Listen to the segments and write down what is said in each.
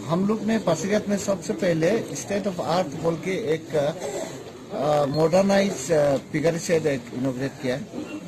हम लोग ने पासीघाट में सबसे पहले स्टेट ऑफ आर्ट बोल के एक मॉडर्नाइज पिगर शेड इनोग्रेट किया।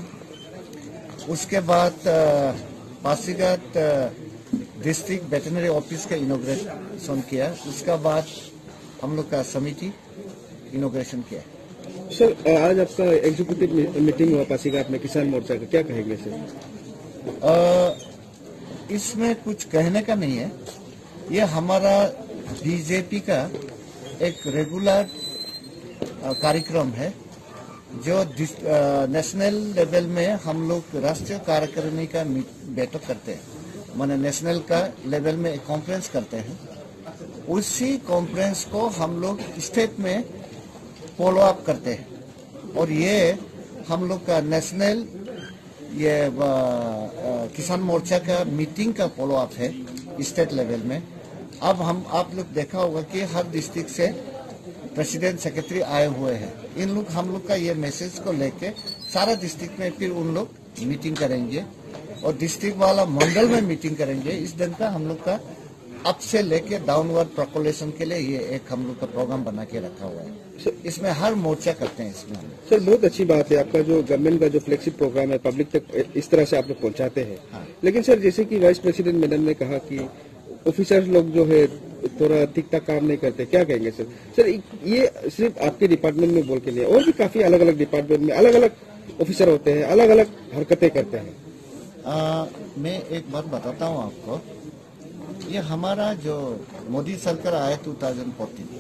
उसके बाद पासीघाट डिस्ट्रिक्ट वेटरनरी ऑफिस का इनोग्रेशन किया। उसका बाद हम लोग का समिति इनोग्रेशन किया। सर, आज आपका एग्जीक्यूटिव मीटिंग हुआ पासीघाट में किसान मोर्चा का, क्या कहेंगे सर? इसमें कुछ कहने का नहीं है। ये हमारा बीजेपी का एक रेगुलर कार्यक्रम है जो नेशनल लेवल में हम लोग राष्ट्रीय कार्यकारिणी का बैठक करते हैं, माने नेशनल का लेवल में एक कॉन्फ्रेंस करते हैं। उसी कॉन्फ्रेंस को हम लोग स्टेट में फॉलो अप करते हैं और ये हम लोग का नेशनल ये किसान मोर्चा का मीटिंग का फॉलो अप है स्टेट लेवल में। अब आप लोग देखा होगा कि हर डिस्ट्रिक्ट से प्रेसिडेंट सेक्रेटरी आए हुए हैं। हम लोग का ये मैसेज को लेके सारा डिस्ट्रिक्ट में फिर उन लोग मीटिंग करेंगे और डिस्ट्रिक्ट वाला मंडल में मीटिंग करेंगे। इस दिन का हम लोग का अप से लेके डाउनवर्ड प्रोपोलेशन के लिए ये एक हम लोग का प्रोग्राम बना के रखा हुआ है। इसमें हर मोर्चा करते हैं इसमें। सर, बहुत अच्छी बात है आपका जो गवर्नमेंट का जो फ्लैगशिप प्रोग्राम है पब्लिक तक इस तरह से आप लोग पहुंचाते हैं। हाँ। लेकिन सर, जैसे कि वाइस प्रेसिडेंट मैडम ने कहा कि ऑफिसर्स लोग जो है थोड़ा ठीक ठाक काम नहीं करते, क्या कहेंगे सर? सर, ये सिर्फ आपके डिपार्टमेंट में बोल के नहीं, और भी काफी अलग अलग डिपार्टमेंट में अलग अलग ऑफिसर होते हैं, अलग अलग हरकतें करते हैं। मैं एक बात बताता हूँ आपको। ये हमारा जो मोदी सरकार आया 2014,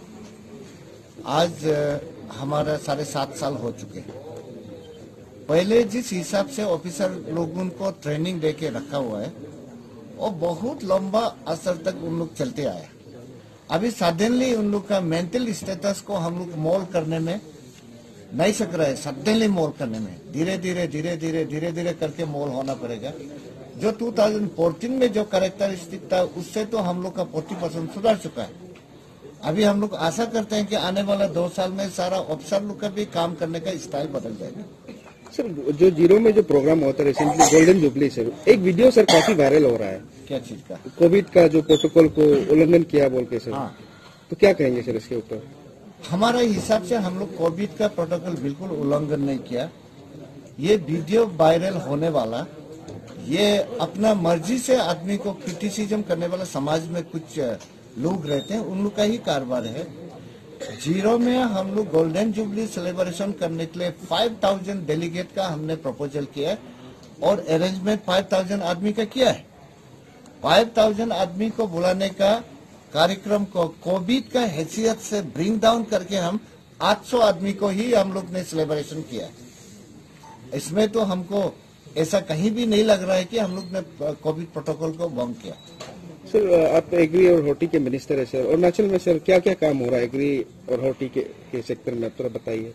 आज हमारा 7.5 साल हो चुके हैं। पहले जिस हिसाब से ऑफिसर लोगों को ट्रेनिंग दे के रखा हुआ है और बहुत लंबा असर तक उन लोग चलते आए। अभी सडनली उन लोग का मेंटल स्टेटस को हम लोग मोल्ड करने में नहीं सक रहे हैं। सडनली मोल्ड करने में धीरे धीरे करके मोल्ड होना पड़ेगा। जो 2014 में जो कैरेक्टरिस्टिक था उससे तो हम लोग का 40% सुधार चुका है। अभी हम लोग आशा करते हैं कि आने वाला 2 साल में सारा ऑफिसर लोग का भी काम करने का स्टाइल बदल जाएगा। सर, जो जीरो में जो प्रोग्राम होता है रिसेंटली गोल्डन जुबली, सर एक वीडियो सर काफी वायरल हो रहा है। क्या चीज का? कोविड का जो प्रोटोकॉल को उल्लंघन किया बोल के सर। हाँ। तो क्या कहेंगे सर इसके ऊपर? हमारा हिसाब से हम लोग कोविड का प्रोटोकॉल बिल्कुल उल्लंघन नहीं किया। ये वीडियो वायरल होने वाला, ये अपना मर्जी से आदमी को क्रिटिसिज्म करने वाला समाज में कुछ लोग रहते हैं, उन लोग का ही कारोबार है। जीरो में हम लोग गोल्डन जुबली सेलिब्रेशन करने के लिए 5000 डेलीगेट का हमने प्रपोजल किया है और अरेंजमेंट 5000 आदमी का किया है। 5000 आदमी को बुलाने का कार्यक्रम को कोविड का हैसियत से ब्रिंग डाउन करके हम 800 आदमी को ही हम लोग ने सेलिब्रेशन किया है। इसमें तो हमको ऐसा कहीं भी नहीं लग रहा है कि हम लोग ने कोविड प्रोटोकॉल को भंग किया। सर, आप एग्री और हॉर्टी के मिनिस्टर है सर। अरुणाचल में सर क्या क्या काम हो रहा है एग्री और हॉर्टी के सेक्टर में, थोड़ा बताइए।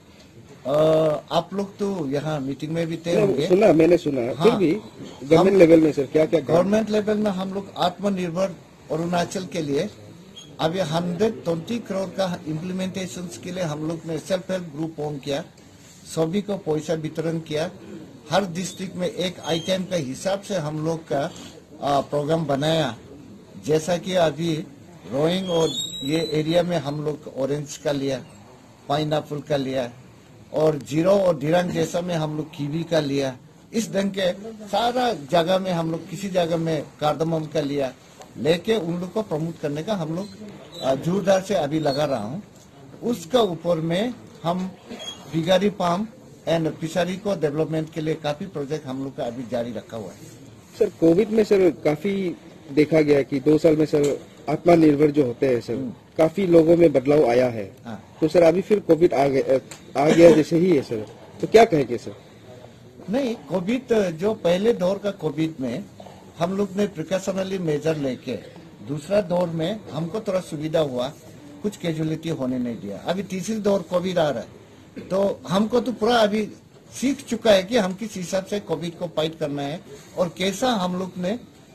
आप लोग तो यहाँ मीटिंग में भी थे होंगे। मैंने सुना। हाँ, फिर भी गवर्नमेंट लेवल में सर क्या क्या? गवर्नमेंट लेवल में हम लोग आत्मनिर्भर अरुणाचल के लिए अभी 120 करोड़ का इम्प्लीमेंटेशन के लिए हम लोग ने सेल्फ हेल्प ग्रुप फॉर्म किया, सभी को पैसा वितरण किया। हर डिस्ट्रिक्ट में एक आइटम का हिसाब से हम लोग का प्रोग्राम बनाया। जैसा कि अभी रोइंग और ये एरिया में हम लोग ऑरेंज का लिया, पाइनएप्पल का लिया और जीरो और दिरांग जैसा में हम लोग कीवी का लिया। इस ढंग के सारा जगह में हम लोग किसी जगह में कार्डमम का लिया, लेके उन लोग को प्रमोट करने का हम लोग जोरदार से अभी लगा रहा हूँ। उसका ऊपर में हम बिगारी पाम एंड फिशरी को डेवलपमेंट के लिए काफी प्रोजेक्ट हम लोग का अभी जारी रखा हुआ है। सर, कोविड में सर काफी देखा गया कि 2 साल में सर आत्मनिर्भर जो होते हैं सर, काफी लोगों में बदलाव आया है। हाँ। तो सर अभी फिर कोविड आ गया जैसे ही है सर, तो क्या कहेंगे सर? नहीं, कोविड जो पहले दौर का कोविड में हम लोग ने प्रिकॉशनरी मेजर लेके दूसरा दौर में हमको थोड़ा सुविधा हुआ, कुछ कैजुअलिटी होने नहीं दिया। अभी तीसरी दौर कोविड आ रहा है तो हमको तो पूरा अभी सीख चुका है कि हम किस हिसाब से कोविड को फाइट करना है और कैसा हम लोग ने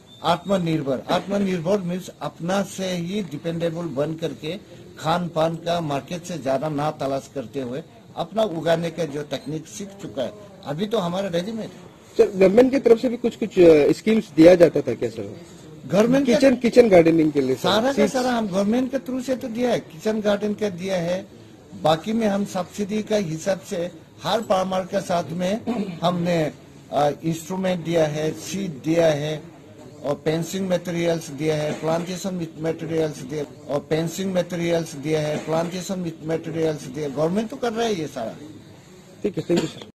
आत्मनिर्भर मीन्स अपना से ही डिपेंडेबल बन करके खान पान का मार्केट से ज्यादा ना तलाश करते हुए अपना उगाने का जो टेक्निक सीख चुका है। अभी तो हमारा रेडीमेड है। सर, गवर्नमेंट की तरफ से भी कुछ स्कीम्स दिया जाता था क्या सर? गवर्नमेंट किचन गार्डनिंग के लिए सारा का सारा हम गवर्नमेंट के थ्रू से तो दिया है, किचन गार्डन का दिया है। बाकी में हम सब्सिडी का हिसाब से हर फार्मर के साथ में हमने इंस्ट्रूमेंट दिया है, सीड दिया है और पेंसिंग मटेरियल्स दिया है, प्लांटेशन मटेरियल्स दिया और पेंसिंग मटेरियल्स दिया है, प्लांटेशन मटेरियल्स दिया। गवर्नमेंट तो कर रहा है ये सारा। ठीक है, थैंक यू सर।